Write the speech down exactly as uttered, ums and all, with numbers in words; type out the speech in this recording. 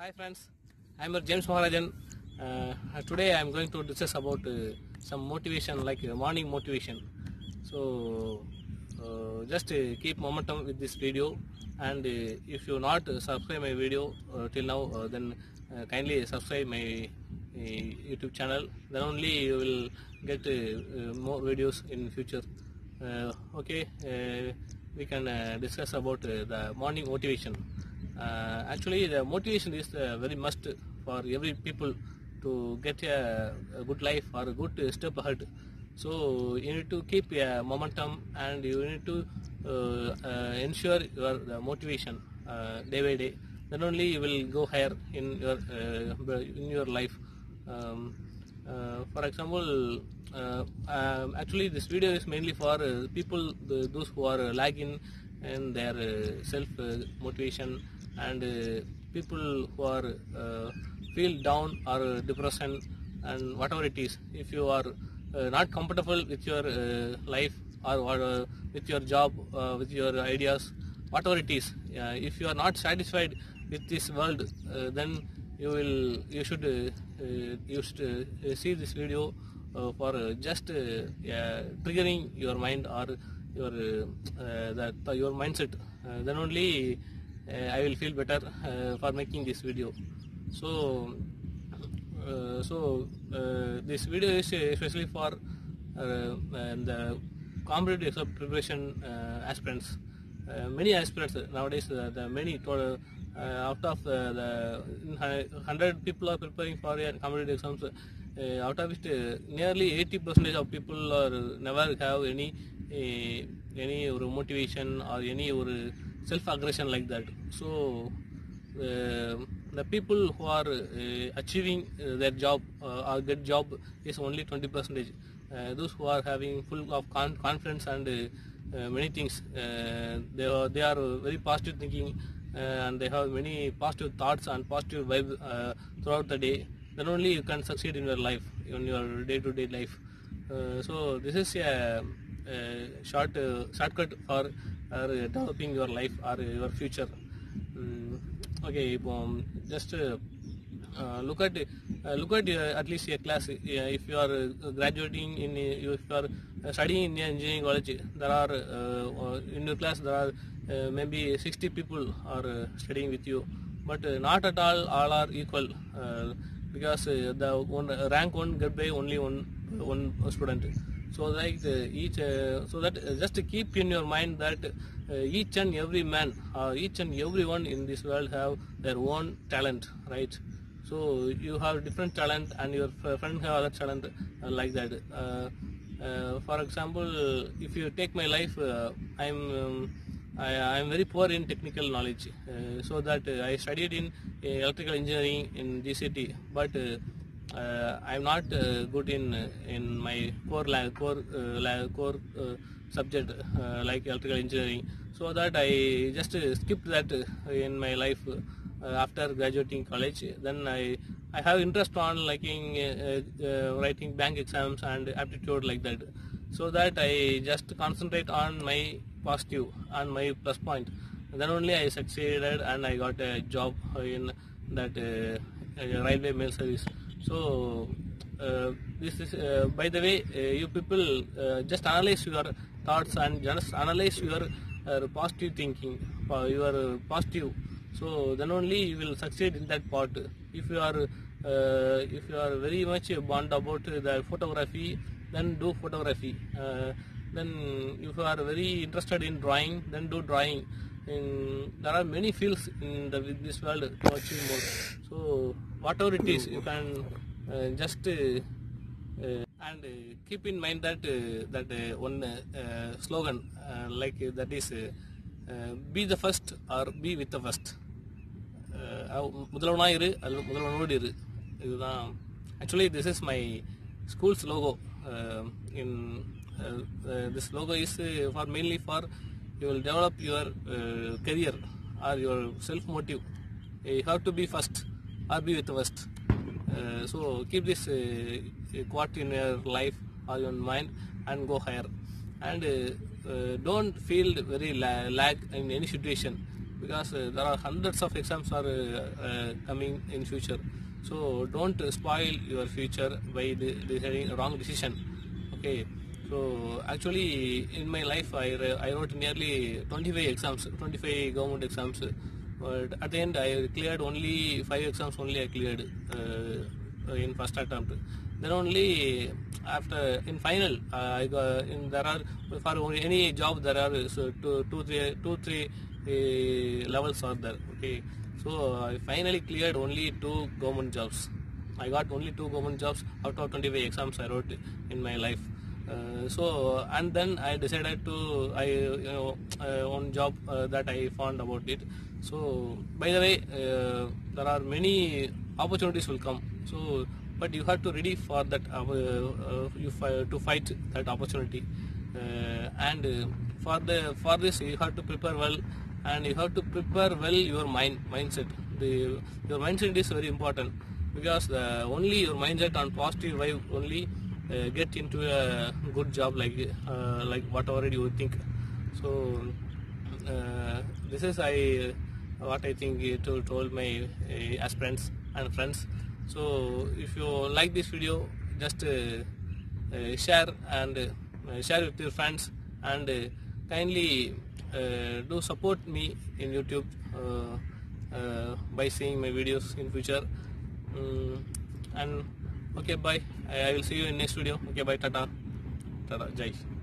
Hi friends, I am James Maharajan. Uh, today I am going to discuss about uh, some motivation like uh, morning motivation. So uh, just uh, keep momentum with this video, and uh, if you not uh, subscribe my video uh, till now, uh, then uh, kindly subscribe my uh, YouTube channel. Then only you will get uh, uh, more videos in future. Uh, okay, uh, we can uh, discuss about uh, the morning motivation. Uh, actually, the motivation is uh, very must for every people to get a, a good life or a good uh, step ahead. So you need to keep a momentum, and you need to uh, uh, ensure your the motivation uh, day by day. Then only you will go higher in your uh, in your life. Um, uh, for example, uh, um, actually this video is mainly for uh, people, the, those who are uh, lagging in their uh, self uh, motivation, and uh, people who are uh, feel down or uh, depression and whatever it is. If you are uh, not comfortable with your uh, life, or, or uh, with your job, uh, with your ideas, whatever it is, uh, if you are not satisfied with this world, uh, then you will you should uh, uh, you should uh, see this video uh, for uh, just uh, uh, triggering your mind or your uh, uh, that uh, your mindset. Uh, then only uh, I will feel better uh, for making this video. So uh, so uh, this video is especially for uh, and the competitive exam preparation uh, aspirants. Uh, many aspirants nowadays, uh, the many uh, out of uh, the one hundred people are preparing for uh, competitive exams. Uh, out of it, uh, nearly eighty percent of people are never have any uh, any or motivation or any or self aggression like that. So uh, the people who are uh, achieving uh, their job uh, or get job is only twenty percentage. Uh, those who are having full of con confidence and uh, uh, many things, uh, they are they are very positive thinking, uh, and they have many positive thoughts and positive vibe uh, throughout the day. Then only you can succeed in your life, in your day-to-day -day life. Uh, so this is a, a short uh, shortcut for uh, developing your life or your future. Um, okay, um, just uh, uh, look at uh, look at uh, at least a class. Uh, if you are uh, graduating in, uh, if you are uh, studying in engineering college, there are uh, in your class there are uh, maybe sixty people are uh, studying with you, but uh, not at all all are equal, uh, because uh, the one rank one get by only one one student. So like uh, each uh, so that uh, just keep in your mind that uh, each and every man or uh, each and everyone in this world have their own talent, right? So you have different talent, and your friend have other talent, uh, like that. Uh, uh, for example, if you take my life, uh, I'm um, I am very poor in technical knowledge, uh, so that uh, I studied in uh, electrical engineering in G C T, but uh, uh, I am not uh, good in uh, in my core la core uh, core uh, subject uh, like electrical engineering. So that I just uh, skipped that uh, in my life uh, after graduating college. Then I I have interest on liking uh, uh, writing bank exams and aptitude like that. So that I just concentrate on my positive and my plus point. Then only I succeeded, and I got a job in that uh, uh, railway mail service. So uh, this is uh, by the way, uh, you people uh, just analyze your thoughts and just analyze your uh, positive thinking, your uh, positive. So then only you will succeed in that part. If you are uh, if you are very much bond about the photography, then do photography. Uh, then if you are very interested in drawing, then do drawing. In, there are many fields in the, this world to achieve more. So whatever it is, you can uh, just uh, uh, and uh, keep in mind that uh, that uh, one uh, slogan uh, like uh, that is uh, uh, be the first or be with the first. முதல்வனா இரு அல்ல முதல்வனோடு இரு. இதுதான் actually this is my school's logo. Uh, in uh, uh, this logo is uh, for mainly for you will develop your uh, career or your self motive. You have to be first or be with the first. Uh, so keep this uh, quote in your life or your mind and go higher. And uh, uh, don't feel very la lag in any situation. because uh, there are hundreds of exams are uh, uh, coming in future. So don't spoil your future by de- deciding a wrong decision. Okay. So actually, in my life, I, I wrote nearly twenty-five exams, twenty-five government exams. But at the end, I cleared only five exams. Only I cleared uh, in first attempt. Then only after in final, uh, I got in there are for any job there are so two, two, three, two, three uh, levels are there. Okay, so I finally cleared only two government jobs. I got only two government jobs out of twenty-five exams I wrote in my life. Uh, so and then I decided to I you know uh, one job uh, that I found about it. So by the way, uh, there are many opportunities will come. So but you have to ready for that uh, uh, you fi- to fight that opportunity. Uh, and uh, for the for this you have to prepare well, and you have to prepare well your mind mindset. The your mindset is very important, because the only your mindset on positive vibe only uh, get into a good job like uh, like whatever you think. So uh, this is I what I think to told my uh, aspirants and friends. So if you like this video, just uh, uh, share and uh, share with your friends, and uh, kindly uh, do support me in YouTube uh, uh, by seeing my videos in future. Um, and okay, bye. I, I will see you in next video. Okay, bye. Tata. Tata. Jai.